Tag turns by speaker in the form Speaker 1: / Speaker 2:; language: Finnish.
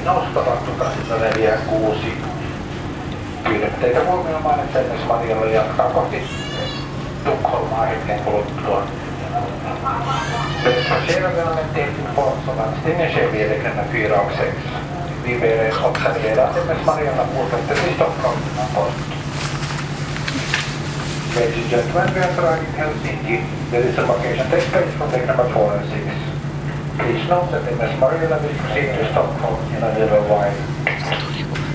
Speaker 1: nostorattu 846. Pyydän teitä huomioimaan, että esimerkiksi Marjalla jatkaa kohti Tukholmaa hetken kuluttua. Passagerarna med delfinformsomlandstingens Kjellviken 486. Vi ber er observera att MS Mariana fortsätter till Stockholm innan post. Ladies and gentlemen, we are arriving in Helsinki. There is a location takes place from deck number 406. Please note that MS Mariana will proceed to Stockholm in a little while.